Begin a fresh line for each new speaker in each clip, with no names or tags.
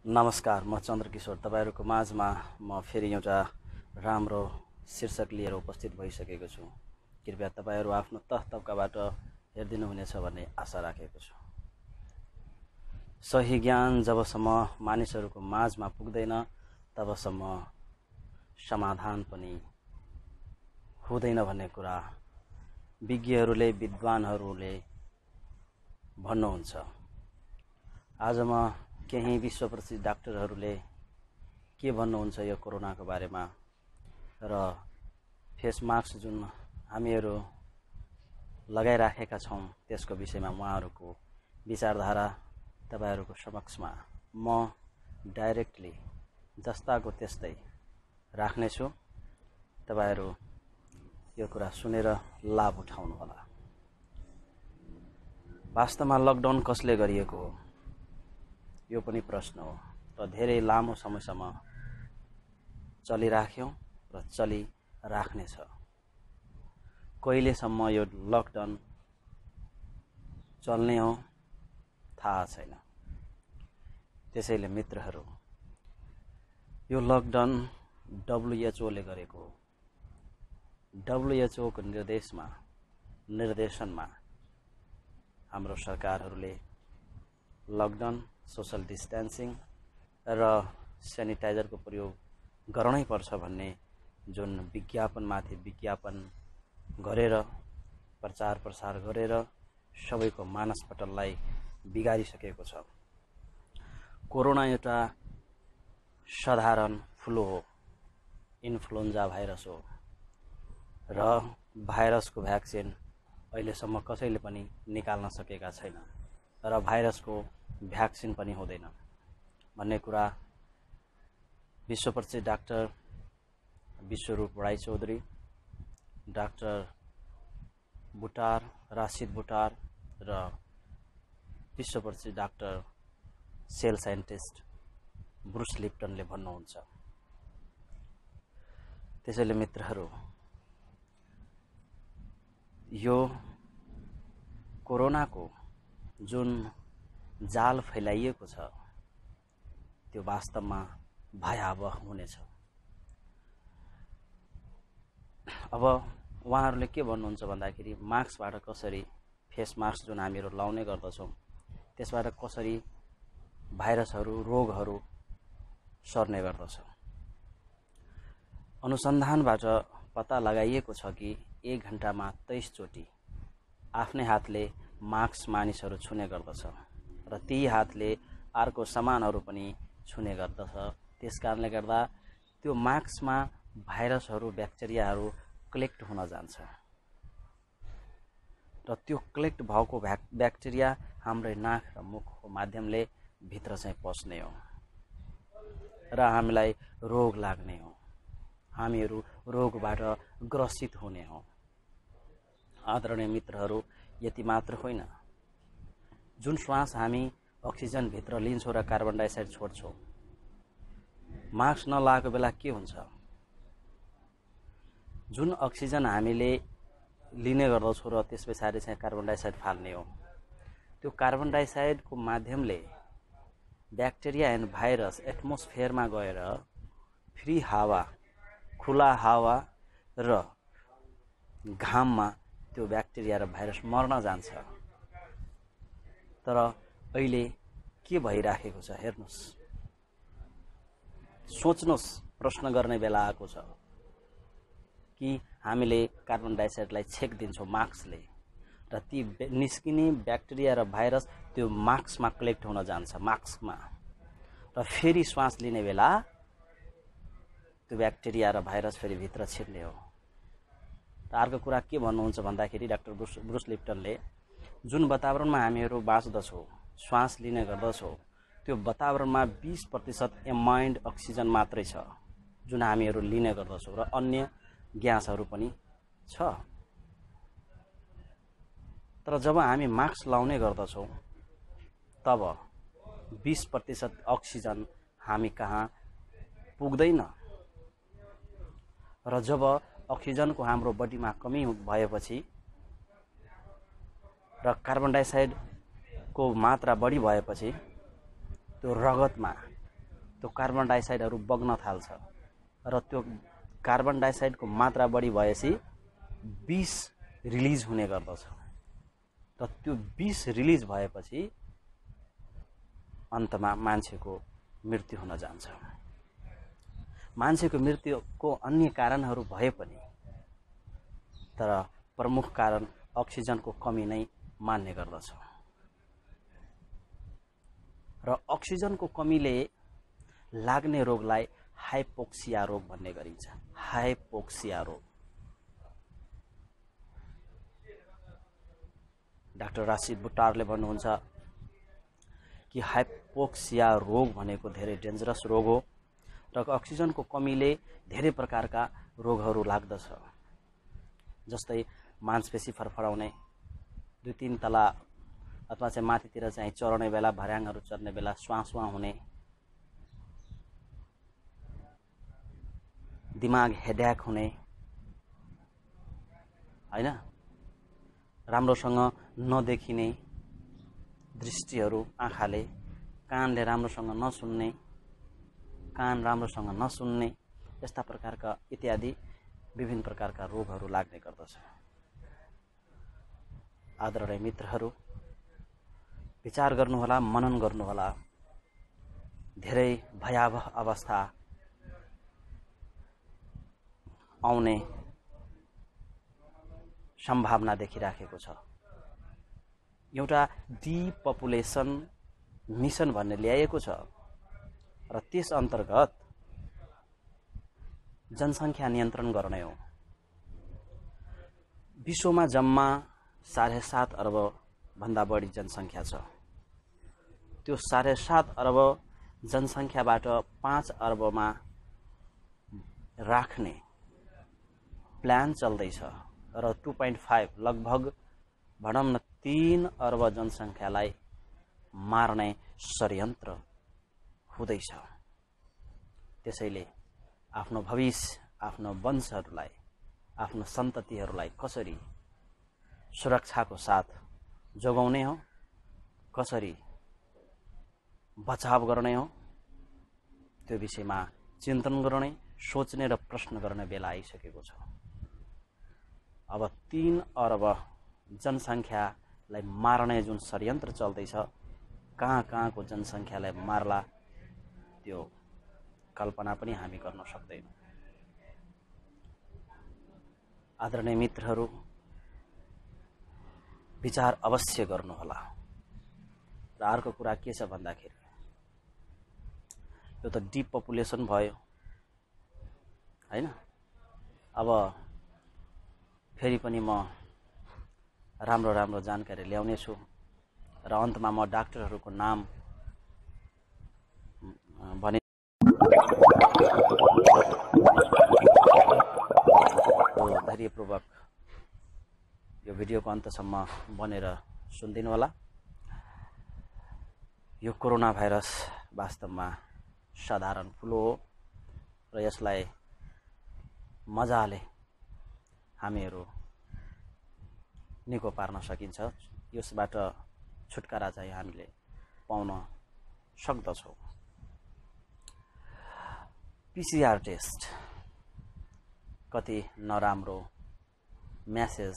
नमस्कार, म चन्द्रकिशोर तपाईहरुको माझमा म फेरि एउटा राम्रो शीर्षक लिएर उपस्थित भइसकेको छु। कृपया तपाईहरु आफ्नो तहतब्काबाट हेरिदिनु हुनेछ भन्ने आशा राखेको छु। सही ज्ञान जबसम्म मानिसहरुको माझमा पुग्दैन तबसम्म समाधान पनि हुँदैन भन्ने कुरा विज्ञहरूले विद्वानहरूले भन्नुहुन्छ। आज म केही विश्व प्रसिद्ध डाक्टरहरूले के भन्नुहुन्छ यो कोरोनाको बारेमा र फेस मास्क जुन हामीहरू लगाइराखेका छौं त्यसको विषयमा उहाँहरूको विचारधारा तपाईहरुको समक्षमा म डाइरेक्टली जस्ताको त्यस्तै राख्नेछु। तपाईहरु यो कुरा सुनेर लाभ उठाउनु होला। वास्तवमा लकडाउन कसले गरिएको हो यो पनि प्रश्न हो र धेरै लामो समयसम्म चलिराख्यौं र चलिराख्नेछ। कहिलेसम्म यो लकडाउन चल्ने हो थाहा छैन। त्यसैले मित्रहरू, यो लकडाउन WHO ले गरेको हो। WHO को निर्देशनमा हाम्रो सरकारहरूले लकडाउन, सोशल डिस्टेन्सिङ र सेनिटाइजरको प्रयोग गर्नै पर्छ भन्ने जुन विज्ञापनमाथि विज्ञापन गरेर प्रचार प्रसार गरेर सबैको मानसपटललाई बिगारिसकेको छ। कोरोना एउटा साधारण फ्लू हो, इन्फ्लुएन्जा भाइरस हो र भाइरसको भ्याक्सिन अहिलेसम्म कसैले पनि निकाल्न सकेका छैन र भाइरसको भ्याक्सिन पनि हुँदैन भन्ने कुरा विश्व प्रसिद्ध डाक्टर विश्वरूप राई चौधरी, डाक्टर बुटार, राशिद बुटार र विश्व प्रसिद्ध डाक्टर सेल साइन्टिस्ट ब्रुस लिप्टनले भन्नुहुन्छ। त्यसैले मित्रहरू, यो कोरोनाको जुन जाल फैलाइएको छ त्यो वास्तवमा भयावह हुनेछ। अब उहाँहरूले के भन्नुहुन्छ भन्दाखेरि मास्कबाट कसरी, फेस मास्क जुन हामीहरू लाउने गर्दछौं त्यसबाट कसरी भाइरसहरू, रोगहरू सर्ने गर्दछ। अनुसन्धानबाट पत्ता लगाइएको छ कि 1 घण्टामा 23 चोटि आफ्नै हातले मास्क मानिसहरू छुने गर्दछ र ती हातले अर्को सामानहरू पनि छुने गर्दछ। त्यसकारणले गर्दा त्यो मास्कमा भाइरसहरू, ब्याक्टेरियाहरू कलेक्ट हुन जान्छ र त्यो कलेक्ट भएको ब्याक्टेरिया हाम्रो नाक र मुखको माध्यमले भित्र चाहिँ पस्ने हो र हामीलाई रोग लाग्ने हो। हामीहरू रोगबाट ग्रसित हुने हो। आदरणीय मित्रहरू, यति मात्र होइन, जुन श्वास हामी अक्सिजन भित्र लिन्छौं र कार्बन डाइअक्साइड छोड्छौं, मास्क नलाएको बेला के हुन्छ? जुन अक्सिजन हामीले लिने गर्दछौं र त्यसपछि चाहिँ कार्बन डाइअक्साइड फाल्ने हो, त्यो कार्बन डाइअक्साइडको माध्यमले ब्याक्टेरिया एन्ड भाइरस एटमोस्फियरमा गएर फ्री हावा, खुला हावा र घाममा त्यो ब्याक्टेरिया र भाइरस मर्न जान्छ। तर अहिले के भइराखेको छ हेर्नुस्, सोच्नुस्, प्रश्न गर्ने बेला आएको छ कि हामीले कार्बन डाइअक्साइडलाई छेक दिन्छौं मास्कले र ती निस्किने ब्याक्टेरिया र भाइरस त्यो मास्कमा कलेक्ट हुन जान्छ, मास्कमा, र फेरि श्वास लिने बेला त्यो ब्याक्टेरिया र भाइरस फेरि भित्र छिर्ने हो। र अर्को कुरा के भन्नुहुन्छ भन्दाखेरि डाक्टर ब्रुस लिप्टनले जुन वातावरणमा हामीहरू बाँच्दछौं, श्वास लिने गर्दछौं, त्यो वातावरणमा 20% एमाइन्ड अक्सिजन मात्रै छ जुन हामीहरू लिने गर्दछौं र अन्य ग्यासहरू पनि छ। तर जब हामी मास्क लाउने गर्दछौं तब 20% अक्सिजन हामी कहाँ पुग्दैन र जब अक्सिजनको हाम्रो बडीमा कमी भएपछि र कार्बन डाइअक्साइडको मात्रा बढी भएपछि त्यो रगतमा त्यो कार्बन डाइअक्साइडहरू बग्न थाल्छ र त्यो कार्बन डाइअक्साइडको मात्रा बढी भएपछि विष रिलिज हुने गर्दछ र त्यो विष रिलिज भएपछि अन्तमा मान्छेको मृत्यु हुन जान्छ। मान्छेको मृत्युको अन्य कारणहरू भए पनि तर प्रमुख कारण अक्सिजनको कमी नै मान्ने गर्दछ र अक्सिजनको कमीले लाग्ने रोगलाई हाइपोक्सिया रोग भन्ने गरिन्छ। हाइपोक्सिया रोग डाक्टर राशिद बुट्टारले भन्नुहुन्छ कि हाइपोक्सिया रोग भनेको धेरै डेन्जरस रोग हो र अक्सिजनको कमीले धेरै प्रकारका रोगहरू लाग्दछ, जस्तै मांसपेशी फरफराउने, 2-3 तला अथवा चाहिँ माथितिर चाहिँ चढ्ने बेला, भर्याङहरू चढ्ने बेला श्वास हुने, दिमाग हेडेक हुने, हैन, राम्रोसँग नदेखिने दृष्टिहरू आँखाले, कानले राम्रोसँग नसुन्ने, कान राम्रोसँग नसुन्ने, यस्ता प्रकारका इत्यादि विभिन्न प्रकारका रोगहरू लाग्ने गर्दछ। आदरणीय मित्रहरू, विचार गर्नुहोला, मनन गर्नुहोला। धेरै भयावह अवस्था आउने सम्भावना देखिराखेको छ। एउटा डिपपुलेसन मिसन भन्ने ल्याएको छ र त्यस अन्तर्गत जनसङ्ख्या नियन्त्रण गर्ने हो। विश्वमा जम्मा 7.5 अर्ब भन्दा बढी जनसङ्ख्या छ। त्यो 7.5 अर्ब जनसङ्ख्याबाट 5 अर्बमा राख्ने प्लान चल्दैछ र 2.5 लगभग भनौँ न 3 अर्ब जनसङ्ख्यालाई मार्ने षड्यन्त्र हुँदैछ। त्यसैले आफ्नो भविष्य, आफ्नो वंशहरूलाई, आफ्नो सन्ततिहरूलाई कसरी सुरक्षाको साथ जोगाउने हो, कसरी बचाव गर्ने हो, त्यो विषयमा चिन्तन गर्ने, सोच्ने र प्रश्न गर्ने बेला आइसकेको छ। अब 3 अर्ब जनसङ्ख्यालाई मार्ने जुन षड्यन्त्र चल्दैछ, कहाँको जनसङ्ख्यालाई मार्ला त्यो कल्पना पनि हामी गर्न सक्दैनौँ। आदरणीय मित्रहरू, विचार अवश्य गर्नुहोला। र अर्को कुरा के छ भन्दाखेरि यो त डिपपुलेसन भयो, हैन। अब फेरि पनि म राम्रो जानकारी ल्याउने छु र अन्तमा म डाक्टरहरूको नाम भने धैर्यपूर्वक यो भिडियोको अन्तसम्म बनेर सुनिदिनु होला। यो कोरोना भाइरस वास्तवमा साधारण फ्लू हो र यसलाई मजाले हामीहरू निको पार्न सकिन्छ। यसबाट छुटकारा चाहिँ हामीले पाउन सक्दछौँ। पीसीआर टेस्ट कति नराम्रो मेसेज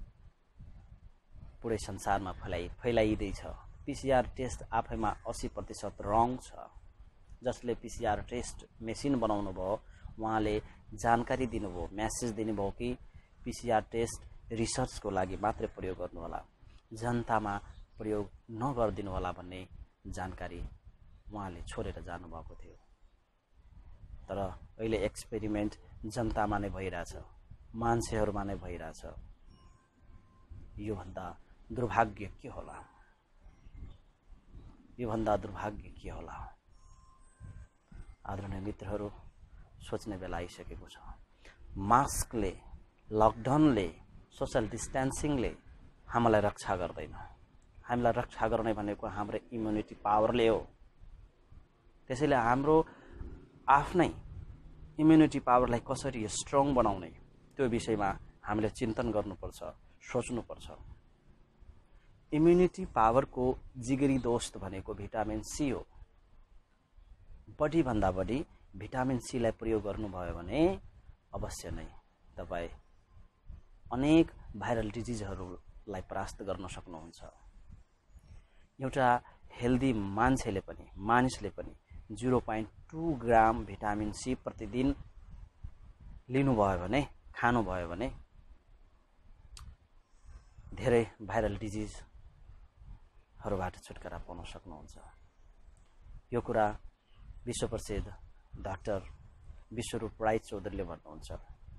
पुरै संसारमा फैलाइदैछ। पीसीआर टेस्ट आफैमा 80% रङ छ। जसले पीसीआर टेस्ट मेसिन बनाउनु भयो उहाँले जानकारी दिनुभयो, मेसेज दिनुभयो कि पीसीआर टेस्ट रिसर्चको लागि मात्रै प्रयोग गर्नुहोला, जनतामा प्रयोग नगरिदिनु होला भन्ने जानकारी उहाँले छोडेर जानुभएको थियो। तर अहिले एक्सपेरिमेन्ट जनतामा नै भइरहेछ, मान्छेहरूमा नै भइरहेछ। योभन्दा दुर्भाग्य के होला? योभन्दा दुर्भाग्य के होला? आदरणीय मित्रहरू, सोच्ने बेला आइसकेको छ। मास्कले, लकडाउनले, सोशल डिस्टेन्सिङले हामीलाई रक्षा गर्दैन। हामीलाई रक्षा गर्ने भनेको हाम्रो इम्युनिटी पावरले हो। त्यसैले हाम्रो आफ्नै इम्युनिटी पावरलाई कसरी स्ट्रङ बनाउने त्यो विषयमा हामीले चिन्तन गर्नुपर्छ, सोच्नुपर्छ। इम्युनिटी पावरको जिगरी दोस्त भनेको भिटामिन सी हो। बढीभन्दा बढी भिटामिन सीलाई प्रयोग गर्नुभयो भने अवश्य नै तपाईँ अनेक भाइरल डिजिजहरूलाई परास्त गर्न सक्नुहुन्छ। एउटा हेल्दी मानिसले पनि 0.2 ग्राम भिटामिन सी प्रतिदिन लिनुभयो भने, खानुभयो भने धेरै भाइरल डिजिजहरूबाट छुटकारा पाउन सक्नुहुन्छ। यो कुरा विश्व प्रसिद्ध डाक्टर विश्वरूप राई चौधरीले भन्नुहुन्छ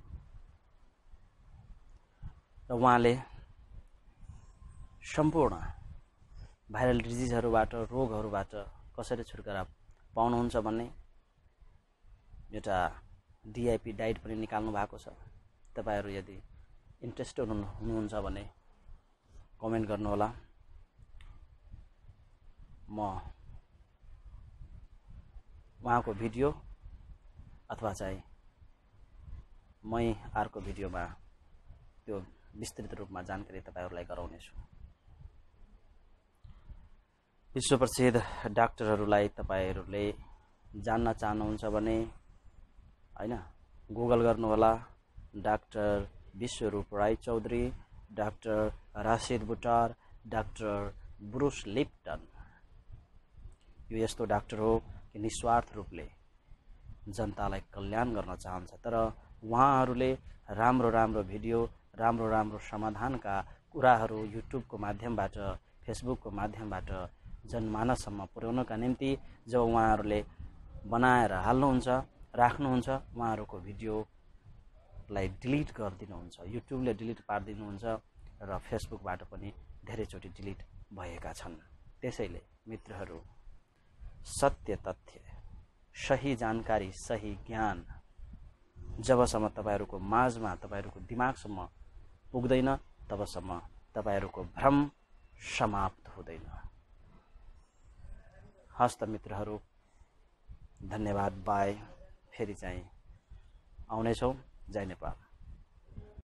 र उहाँले सम्पूर्ण भाइरल डिजिजहरूबाट, रोगहरूबाट कसरी छुटकारा पाउनुहुन्छ भन्ने एउटा डिआइपी डाइट पनि निकाल्नु भएको छ। तपाईहरु यदि इन्ट्रेस्टेड हुनुहुन्छ भने कमेन्ट गर्नुहोला। म उहाँको भिडियो अथवा चाहिँ मै अर्को भिडियोमा त्यो विस्तृत रूपमा जानकारी तपाईहरुलाई गराउनेछु। विश्व प्रसिद्ध डाक्टरहरूलाई तपाईहरुले जान्न चाहनुहुन्छ भने हैन गुगल गर्नुहोला। Doctor Biswaroop Roy Chowdhury, doctor Rashid Buttar, doctor Bruce Lipton. यो यस्तो डाक्टर हो कि निस्वार्थ रूपले जनतालाई कल्याण गर्न चाहन्छ। तर उहाँहरूले राम्रो भिडियो, राम्रो समाधानका कुराहरू युट्युबको माध्यमबाट, फेसबुकको माध्यमबाट जनमानससम्म पुर्याउनका निम्ति जब उहाँहरूले बनाएर हाल्नुहुन्छ, राख्नुहुन्छ, उहाँहरूको भिडियोलाई डिलिट गरिदिनुहुन्छ। युट्युबले डिलिट पारिदिनुहुन्छ र फेसबुकबाट पनि धेरैचोटि डिलिट भएका छन्। त्यसैले मित्रहरू, सत्य तथ्य, सही जानकारी, सही ज्ञान जबसम्म तपाईहरुको माझमा, तपाईहरुको दिमागसम्म पुग्दैन तबसम्म तपाईहरुको भ्रम समाप्त हुँदैन। हस्त मित्रहरू, धन्यवाद। बाई। फेरि चाहिँ आउनेछौँ। जय नेपाल।